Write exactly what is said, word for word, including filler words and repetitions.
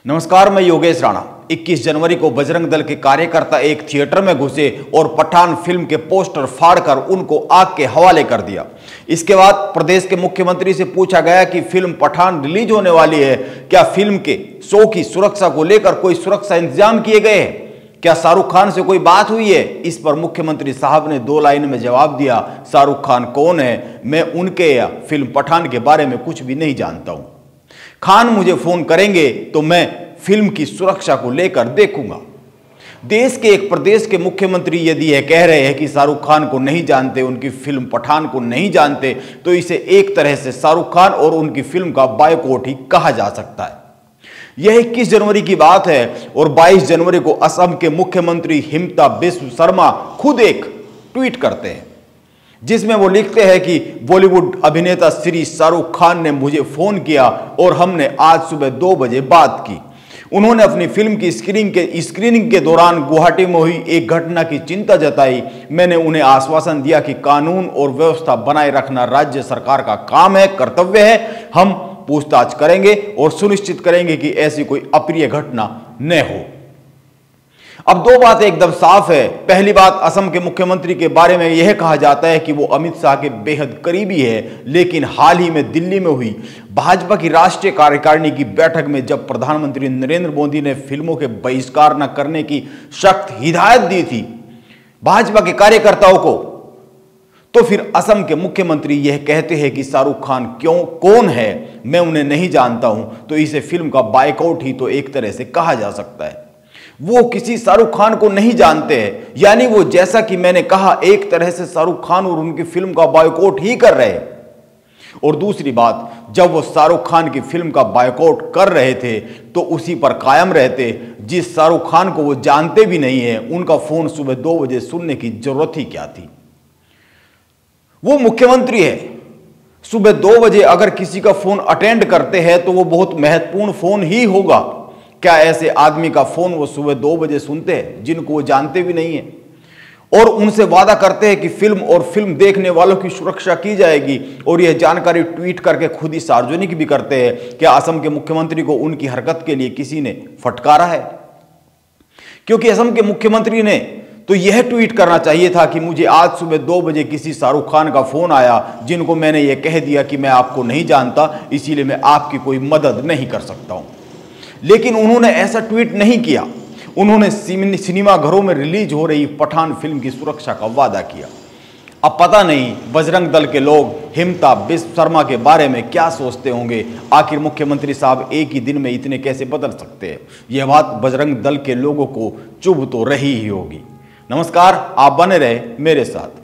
नमस्कार, मैं योगेश राणा। इक्कीस जनवरी को बजरंग दल के कार्यकर्ता एक थिएटर में घुसे और पठान फिल्म के पोस्टर फाड़कर उनको आग के हवाले कर दिया। इसके बाद प्रदेश के मुख्यमंत्री से पूछा गया कि फिल्म पठान रिलीज होने वाली है, क्या फिल्म के शो की सुरक्षा को लेकर कोई सुरक्षा इंतजाम किए गए हैं? क्या शाहरुख खान से कोई बात हुई है? इस पर मुख्यमंत्री साहब ने दो लाइन में जवाब दिया, शाहरुख खान कौन है? मैं उनके या फिल्म पठान के बारे में कुछ भी नहीं जानता हूं। खान मुझे फोन करेंगे तो मैं फिल्म की सुरक्षा को लेकर देखूंगा। देश के एक प्रदेश के मुख्यमंत्री यदि यह कह रहे हैं कि शाहरुख खान को नहीं जानते, उनकी फिल्म पठान को नहीं जानते, तो इसे एक तरह से शाहरुख खान और उनकी फिल्म का बायकॉट ही कहा जा सकता है। यह इक्कीस जनवरी की बात है और बाईस जनवरी को असम के मुख्यमंत्री हिमंता बिस्वा शर्मा खुद एक ट्वीट करते हैं जिसमें वो लिखते हैं कि बॉलीवुड अभिनेता श्री शाहरुख खान ने मुझे फोन किया और हमने आज सुबह दो बजे बात की। उन्होंने अपनी फिल्म की स्क्रीनिंग के स्क्रीनिंग के दौरान गुवाहाटी में हुई एक घटना की चिंता जताई। मैंने उन्हें आश्वासन दिया कि कानून और व्यवस्था बनाए रखना राज्य सरकार का काम है, कर्तव्य है। हम पूछताछ करेंगे और सुनिश्चित करेंगे कि ऐसी कोई अप्रिय घटना न हो। अब दो बातें एकदम साफ है। पहली बात, असम के मुख्यमंत्री के बारे में यह कहा जाता है कि वो अमित शाह के बेहद करीबी है, लेकिन हाल ही में दिल्ली में हुई भाजपा की राष्ट्रीय कार्यकारिणी की बैठक में जब प्रधानमंत्री नरेंद्र मोदी ने फिल्मों के बहिष्कार न करने की सख्त हिदायत दी थी भाजपा के कार्यकर्ताओं को, तो फिर असम के मुख्यमंत्री यह कहते हैं कि शाहरुख खान क्यों कौन है, मैं उन्हें नहीं जानता हूं, तो इसे फिल्म का बायकॉट ही तो एक तरह से कहा जा सकता है। वो किसी शाहरुख खान को नहीं जानते हैं, यानी वो, जैसा कि मैंने कहा, एक तरह से शाहरुख खान और उनकी फिल्म का बायकॉट ही कर रहे हैं। और दूसरी बात, जब वो शाहरुख खान की फिल्म का बायकॉट कर रहे थे तो उसी पर कायम रहते। जिस शाहरुख खान को वो जानते भी नहीं है, उनका फोन सुबह दो बजे सुनने की जरूरत ही क्या थी? वो मुख्यमंत्री है। सुबह दो बजे अगर किसी का फोन अटेंड करते हैं तो वो बहुत महत्वपूर्ण फोन ही होगा। क्या ऐसे आदमी का फोन वो सुबह दो बजे सुनते हैं जिनको वो जानते भी नहीं है, और उनसे वादा करते हैं कि फिल्म और फिल्म देखने वालों की सुरक्षा की जाएगी, और यह जानकारी ट्वीट करके खुद ही सार्वजनिक भी करते हैं? क्या असम के मुख्यमंत्री को उनकी हरकत के लिए किसी ने फटकारा है? क्योंकि असम के मुख्यमंत्री ने तो यह ट्वीट करना चाहिए था कि मुझे आज सुबह दो बजे किसी शाहरुख खान का फोन आया जिनको मैंने यह कह दिया कि मैं आपको नहीं जानता, इसीलिए मैं आपकी कोई मदद नहीं कर सकता हूं। लेकिन उन्होंने ऐसा ट्वीट नहीं किया। उन्होंने सिनेमा घरों में रिलीज हो रही पठान फिल्म की सुरक्षा का वादा किया। अब पता नहीं बजरंग दल के लोग हिमंता बिस्वा शर्मा के बारे में क्या सोचते होंगे। आखिर मुख्यमंत्री साहब एक ही दिन में इतने कैसे बदल सकते हैं? यह बात बजरंग दल के लोगों को चुभ तो रही ही होगी। नमस्कार, आप बने रहे मेरे साथ।